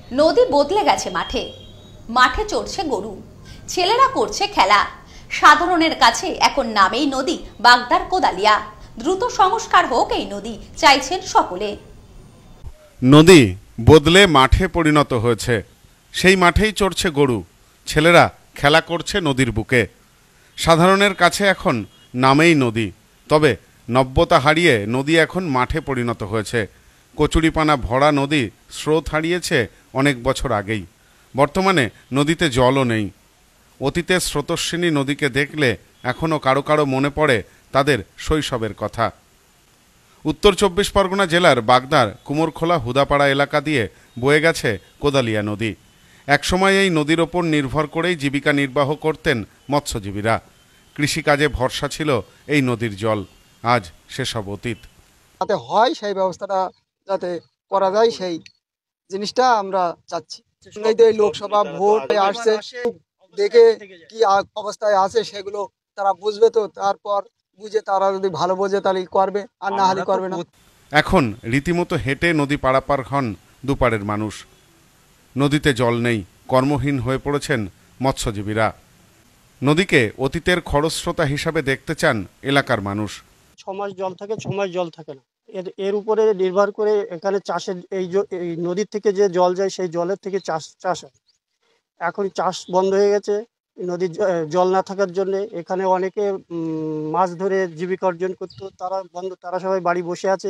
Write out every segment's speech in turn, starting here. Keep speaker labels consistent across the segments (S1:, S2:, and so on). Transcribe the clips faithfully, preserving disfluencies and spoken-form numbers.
S1: নদী বদলে গেছে মাঠে, মাঠে চড়ছে গরু, ছেলেরা করছে খেলা। সাধারণের কাছে এখন নামেই নদী বাগদার কোদালিয়া। দ্রুত সংস্কার হোক এই নদী চাইছেন সকলে।
S2: নদী বদলে মাঠে পরিণত হয়েছে, সেই মাঠেই চড়ছে গরু, ছেলেরা খেলা করছে নদীর বুকে। সাধারণের কাছে এখন নামেই নদী, তবে নব্যতা হারিয়ে নদী এখন মাঠে পরিণত হয়েছে। কচুরিপানা ভরা নদী স্রোত হারিয়েছে অনেক বছর আগেই। বর্তমানে নদীতে জলও নেই। অতীতের স্রোতস্বিনী নদীকে দেখলে এখনও কারো কারো মনে পড়ে তাদের শৈশবের কথা। উত্তর চব্বিশ পরগনা জেলার বাগদার কুমোরখোলা হুদাপাড়া এলাকা দিয়ে বয়ে গেছে কোদালিয়া নদী। একসময় এই নদীর ওপর নির্ভর করেই জীবিকা নির্বাহ করতেন মৎস্যজীবীরা। কৃষিকাজে ভরসা ছিল এই নদীর জল, আজ সেসব অতীত।
S3: যাতে হয় সেই ব্যবস্থাটা যাতে করা যায়, সেই জিনিসটা আমরা চাচ্ছি। এই লোকসভা ভোট আসছে, দেখে কি অবস্থায় আছে সেগুলো তারা বুঝবে, তো তারপর বুঝে তারা যদি ভালো বোঝে তাহলে করবে, আর না হলে করবে না।
S2: এখন রীতিমতো হেঁটে নদী পারাপার হন দুপারের মানুষ। নদীতে জল নেই, কর্মহীন হয়ে পড়েছেন মৎস্যজীবীরা। নদীকে অতীতের খরস্রোতা হিসাবে দেখতে চান এলাকার মানুষ।
S4: ছ মাস জল থাকে, ছ মাস জল থাকে না। এর এর উপরে নির্ভর করে এখানে চাষের এই এই নদীর থেকে যে জল যায় সেই জলের থেকে চাষ চাষ হয়। এখন চাষ বন্ধ হয়ে গেছে নদীর জল না থাকার জন্য। এখানে অনেকে মাছ ধরে জীবিকা অর্জন করতো, তারা বন্ধ, তারা সবাই বাড়ি বসে আছে।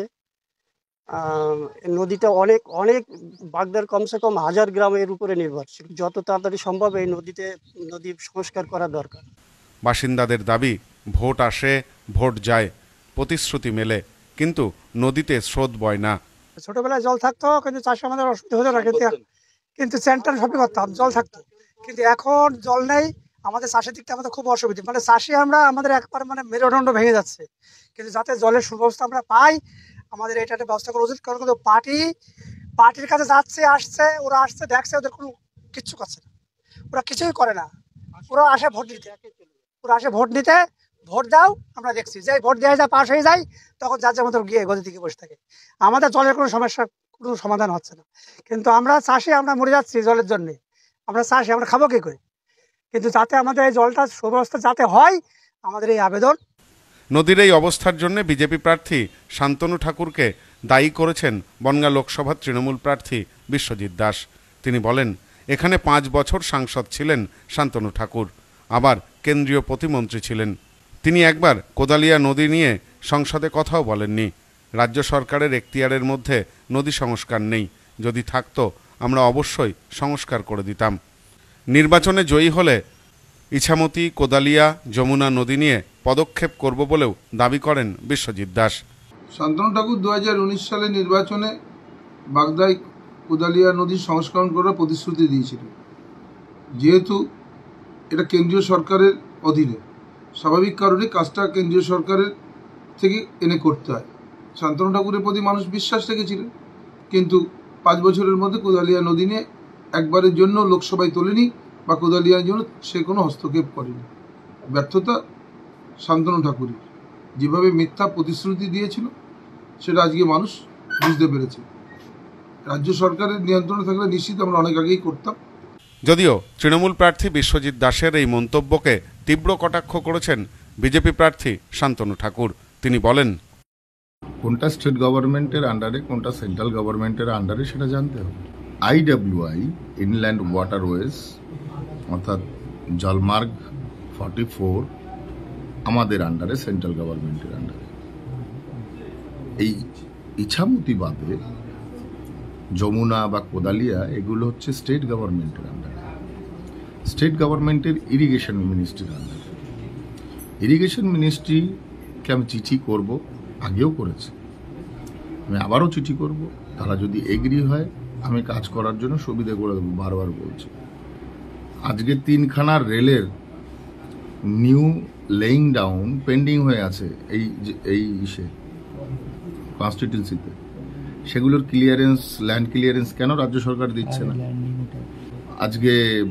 S4: নদীটা অনেক অনেক বাগদার কমসে কম হাজার গ্রামের উপরে নির্ভরশীল। যত তাড়াতাড়ি সম্ভব এই নদীতে নদী সংস্কার করা দরকার।
S2: বাসিন্দাদের দাবি, ভোট আসে ভোট যায়, প্রতিশ্রুতি মেলে, কিন্তু নদীতে স্রোত বয় না।
S5: ছোটবেলায় জল থাকতো, কিন্তু চাষে আমাদের অসুবিধা হতো না, কিন্তু কিন্তু সেন্টার সবই করতাম, জল থাকতো। কিন্তু এখন জল নেই, আমাদের চাষের দিকটা আমাদের খুব অসুবিধা। মানে চাষি আমরা আমাদের একবার মানে মেরুদণ্ড ভেঙে যাচ্ছে। কিন্তু যাতে জলের সুব্যবস্থা আমরা পাই, আমাদের এটা একটা ব্যবস্থা করা উচিত। কারণ কিন্তু পার্টি পার্টির কাছে যাচ্ছে, আসছে, ওরা আসছে, দেখছে, ওদের কোনো কিচ্ছু করছে না, ওরা কিছুই করে না। ওরা আসে ভোট দিতে, ওরা আসে ভোট নিতে, ভোট দাও, আমরা দেখছি যে ভোট দেওয়া যায়, পাশ হয়ে যায়, তখন যার যার মতো গিয়ে গদি থেকে বসে থাকে। আমাদের জলের কোনো সমস্যার কোনো সমাধান হচ্ছে না। কিন্তু আমরা চাষি, আমরা মরে যাচ্ছি জলের জন্য। আমরা চাষি, আমরা খাবো কি করে? কিন্তু যাতে আমাদের এই জলটা সুব্যবস্থা যাতে হয়, আমাদের এই আবেদন।
S2: নদীর এই অবস্থার জন্য বিজেপি প্রার্থী শান্তনু ঠাকুরকে দায়ী করেছেন বনগাঁ লোকসভার তৃণমূল প্রার্থী বিশ্বজিৎ দাস। তিনি বলেন, এখানে পাঁচ বছর সাংসদ ছিলেন শান্তনু ঠাকুর, আবার কেন্দ্রীয় প্রতিমন্ত্রী ছিলেন। তিনি একবার কোদালিয়া নদী নিয়ে সংসদে কথাও বলেননি। রাজ্য সরকারের এখতিয়ারের মধ্যে নদী সংস্কার নেই, যদি থাকতো আমরা অবশ্যই সংস্কার করে দিতাম। নির্বাচনে জয়ী হলে ইছামতি, কোদালিয়া, যমুনা নদী নিয়ে পদক্ষেপ করব বলেও দাবি করেন বিশ্বজিৎ দাস।
S6: শান্তনু ঠাকুর দু হাজার উনিশ সালে নির্বাচনে বাগদায় কোদালিয়া নদীর সংস্করণ করার প্রতিশ্রুতি দিয়েছিল। যেহেতু এটা কেন্দ্রীয় সরকারের অধীনে, স্বাভাবিক কারণে কাজটা কেন্দ্রীয় সরকারের থেকে এনে করতে হয়। শান্তনু ঠাকুরের প্রতি মানুষ বিশ্বাস রেখেছিলেন, কিন্তু পাঁচ বছরের মধ্যে কোদালিয়া নদী নিয়ে একবারের জন্য লোকসভায় তোলেনি বা কোদালিয়ার জন্য সে কোনো হস্তক্ষেপ করেনি। ব্যর্থতা শান্তনু ঠাকুরের। যেভাবে মিথ্যা প্রতিশ্রুতি দিয়েছিল সেটা আজকে মানুষ বুঝতে পেরেছে। রাজ্য সরকারের নিয়ন্ত্রণে থাকলে নিশ্চিত আমরা অনেক আগেই করতাম।
S2: যদিও তৃণমূল প্রার্থী বিশ্বজিৎ দাসের এই মন্তব্যকে তীব্র কটাক্ষ করেছেন বিজেপি প্রার্থী শান্তনু ঠাকুর। তিনি বলেন,
S7: কোনটা স্টেট গভর্নমেন্টের আন্ডারে, কোনটা সেন্ট্রাল গভর্নমেন্টের আন্ডারে সেটা জানতে হবে। আইডব্লিউআই ইনল্যান্ড ওয়াটারওয়েজ অর্থাৎ জলমার্গ ফর্টি ফোর আমাদের আন্ডারে, সেন্ট্রাল গভর্নমেন্টের আন্ডারে। এই ইছামতি বাদে যমুনা বা কোদালিয়া এগুলো হচ্ছে স্টেট গভর্নমেন্টের আন্ডারে, স্টেট গভর্নমেন্টের ইরিগেশন মিনিস্ট্রির আন্ডারে। ইরিগেশন মিনিস্ট্রিকে আমি চিঠি করব, আগেও করেছি, আমি আবারও চিঠি করব। তারা যদি এগ্রি হয় আমি কাজ করার জন্য সুবিধা করে দেবো, বারবার বলছি। আজকে তিনখানা রেলের নিউ লেইং ডাউন পেন্ডিং হয়ে আছে এই এই ইসে কনস্টিটিউন্সিতে। সেগুলোর ক্লিয়ারেন্স, ল্যান্ড ক্লিয়ারেন্স কেন রাজ্য সরকার দিচ্ছে না? আজকে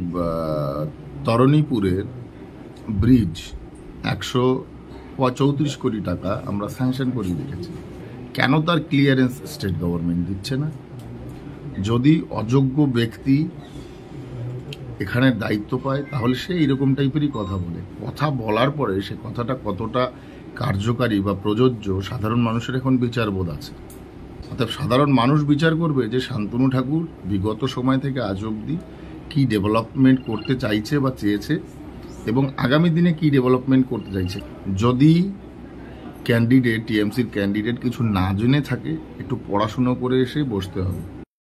S7: তরণীপুরের ব্রিজ একশো চৌত্রিশ কোটি টাকা আমরা স্যাংশন করে রেখেছি, কেন তার ক্লিয়ারেন্স স্টেট গভর্নমেন্ট দিচ্ছে না? যদি অযোগ্য ব্যক্তি এখানে দায়িত্ব পায় তাহলে সে এরকম টাইপেরই কথা বলে। কথা বলার পরে সে কথাটা কতটা কার্যকারী বা প্রযোজ্য সাধারণ মানুষের এখন বিচারবোধ আছে। অর্থাৎ সাধারণ মানুষ বিচার করবে যে শান্তনু ঠাকুর বিগত সময় থেকে আজ অবধি কী ডেভেলপমেন্ট করতে চাইছে বা চেয়েছে এবং আগামী দিনে কি ডেভেলপমেন্ট করতে চাইছে। যদি ক্যান্ডিডেট টিএমসির ক্যান্ডিডেট কিছু না জেনে থাকে একটু পড়াশুনো করে এসে বসতে হবে।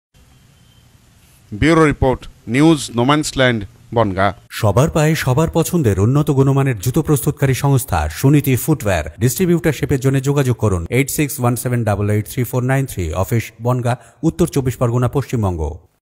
S2: Bureau report, news no man's land, Bongaon.
S8: সবার পায়ে সবার পছন্দের উন্নত গুণমানের জুতো প্রস্তুতকারী সংস্থা সুনীতি ফুটওয়্যার। ডিস্ট্রিবিউটারশিপের জন্য যোগাযোগ করুন eight six one seven double eight three four nine three. Office Bongaon, Uttar Chabbish Pargana, Paschimbanga.